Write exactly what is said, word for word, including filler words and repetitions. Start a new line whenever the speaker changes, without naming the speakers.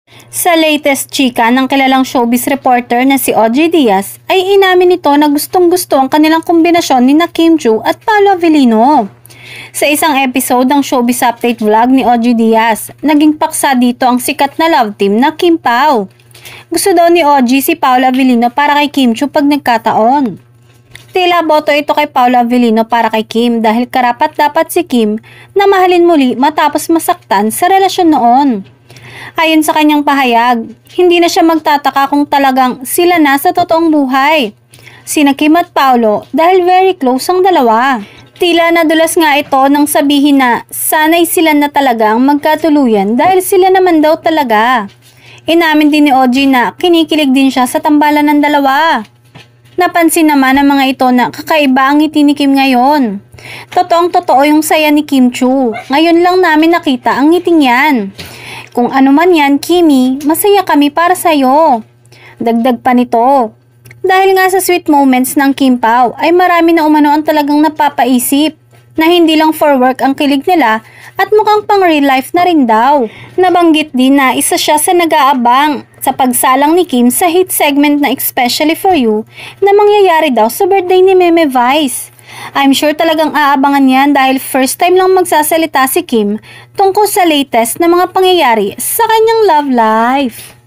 Sa latest chika ng kilalang showbiz reporter na si Audrey Diaz ay inamin nito na gustong-gusto ang kanilang kombinasyon ni na Kim Chiu at Paolo Avellino. Sa isang episode ng Showbiz Update vlog ni Audrey Diaz, naging paksa dito ang sikat na love team na Kim Pao. Gusto daw ni Audrey si Paolo Avellino para kay Kim Chiu pag nagkataon. Tila boto ito kay Paolo Avellino para kay Kim dahil karapat dapat si Kim na mahalin muli matapos masaktan sa relasyon noon. Ayon sa kanyang pahayag, hindi na siya magtataka kung talagang sila na sa totoong buhay. Sina Kim at Paolo dahil very close ang dalawa. Tila nadulas nga ito nang sabihin na sana'y sila na talagang magkatuluyan dahil sila naman daw talaga. Inamin din ni Audrey na kinikilig din siya sa tambalan ng dalawa. Napansin naman ng mga ito na kakaiba ang ngiti ni Kim ngayon. Totoong totoo yung saya ni Kim Chiu. Ngayon lang namin nakita ang ngiting yan. Kung ano man yan, Kimi, masaya kami para sa'yo. Dagdag pa nito. Dahil nga sa sweet moments ng Kim Pao ay marami na umano ang talagang napapaisip na hindi lang for work ang kilig nila at mukhang pang real life na rin daw. Nabanggit din na isa siya sa nag-aabang sa pagsalang ni Kim sa hit segment na Especially For You na mangyayari daw sa birthday ni Meme Vice. I'm sure talagang aabangan yan dahil first time lang magsasalita si Kim tungkol sa latest na mga pangyayari sa kanyang love life.